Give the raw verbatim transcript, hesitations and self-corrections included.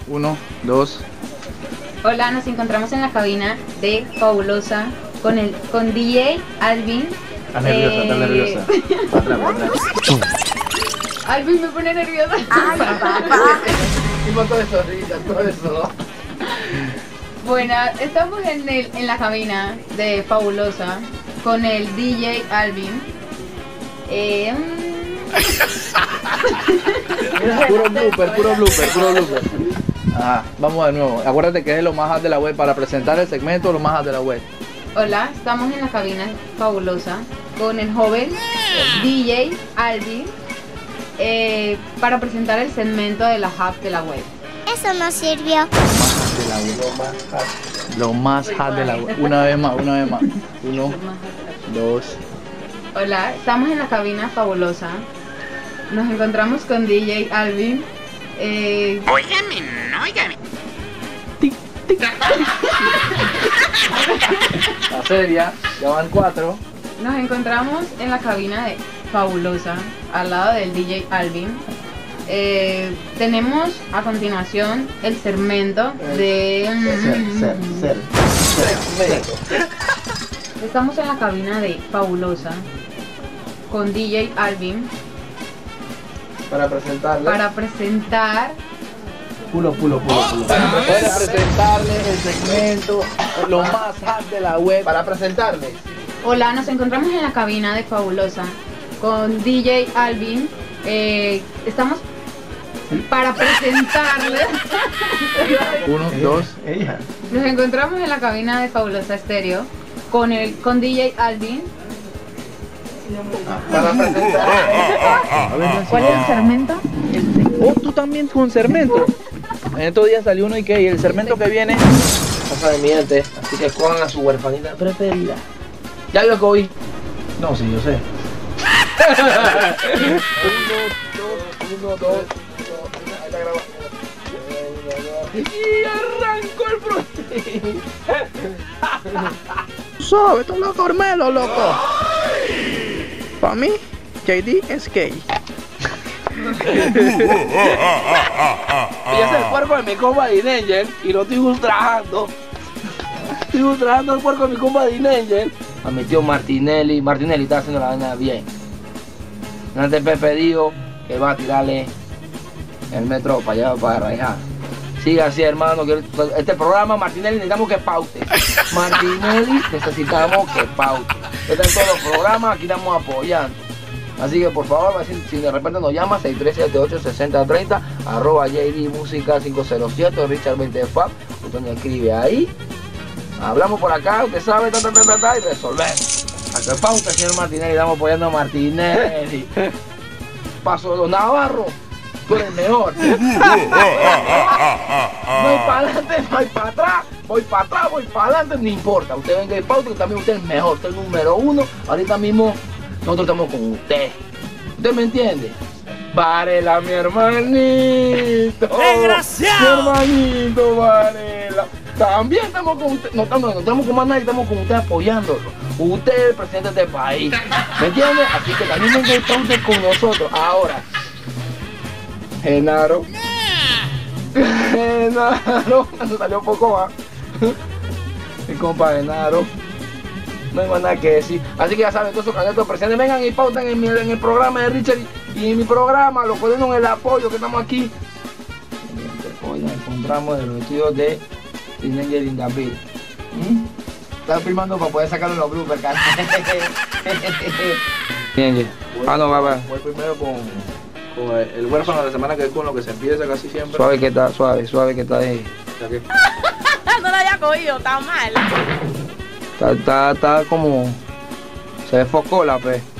Uno, dos. Hola, nos encontramos en la cabina de Fabulosa con el con D J Alvin. Está nerviosa, está nerviosa. Para atrás, para atrás. Alvin me pone nerviosa. Ay, papá. Un montón de sonrisas, todo eso. Bueno, estamos en, el, en la cabina de Fabulosa con el D J Alvin. Eh, Mira, puro blooper, puro blooper, puro blooper. Ah, vamos de nuevo. Acuérdate que es lo más hot de la web para presentar el segmento, lo más hot de la web. Hola, estamos en la cabina Fabulosa con el joven D J Alvin eh, para presentar el segmento de la hub de la web. Eso no sirvió. Lo más hot de la web. Una vez más, una vez más. Uno, dos. Hola, estamos en la cabina Fabulosa. Nos encontramos con D J Alvin. Eh... Óigame, no, óigame. La seria, ya van cuatro. Nos encontramos en la cabina de Fabulosa, al lado del D J Alvin. Eh, tenemos a continuación el segmento de... Ser, ser, ser. Estamos en la cabina de Fabulosa con D J Alvin Para presentarle. para presentar Pulo, pulo, pulo, pulo. Para presentarle el segmento, lo más hot de la web. Para presentarle. Hola, nos encontramos en la cabina de Fabulosa con D J Alvin. Eh, estamos para presentarle. Uno, dos. Ella. Nos encontramos en la cabina de Fabulosa Estéreo con el con D J Alvin. Para presentarle. ¿Cuál es el segmento? Oh, tú también con segmento. En estos días salió uno y que y el segmento que viene. Casa de miente. Así que cojan a su huerfanita preferida. ¿Ya vio COVID? No, sí, yo sé. uno, dos, uno, dos. Ahí está grabando. Y arrancó el pro. ¿Sabes? Esto es loco, Carmelo, loco. Para mí, J D es gay. Ella es el puerco de mi compa D-Angel y lo estoy ultrajando. Estoy ultrajando el puerco de mi compa D-Angel. A mi tío Martinelli. Martinelli está haciendo la vaina bien. Antes Pepe dijo que va a tirarle el metro para allá, para Rayar. Sigue así, hermano. Que este programa, Martinelli, necesitamos que paute. Martinelli, necesitamos que paute. Este es todo el programa, aquí estamos apoyando. Así que por favor, si, si de repente nos llama, seis tres siete ocho, seis cero tres cero, arroba J D Música cinco cero siete, Richard veinte Fab, usted me escribe ahí. Hablamos por acá, usted sabe, ta, ta, ta, ta, ta, y resolvemos. A que pauta, señor Martinelli, estamos apoyando a Martinelli. Paso de los Navarro, tú eres mejor. No hay para adelante, no hay para atrás, voy para atrás, voy para adelante, no importa. Usted venga y pauta, que también usted es mejor, usted es el número uno. Ahorita mismo nosotros estamos con usted. ¿Usted me entiende? Varela, mi hermanito. ¡Desgraciado! Mi hermanito, Varela. También estamos con usted. No estamos, no estamos con más nadie, estamos con usted apoyándolo. Usted es el presidente de este país. ¿Me entiende? Así que también venga y pauta con nosotros. Ahora, Genaro. Genaro. Eso salió un poco más. Mi compa Genaro. No hay más nada que decir. Así que ya saben, todos esos candidatos presidentes, vengan y pautan en, mi, en el programa de Richard y, y en mi programa, lo pueden en el apoyo que estamos aquí. Hoy nos encontramos en los estudios de D-Angel y David. ¿Mm? Están filmando para poder sacarlo en los bloopers, cara. D-Angel. Ah, no, va, va. Voy primero con, con el, el huérfano de la semana, que es con lo que se empieza casi siempre. Suave que está, suave, suave que está ahí. No lo había cogido, está mal. Está, está, está como... Se desfocó la pe.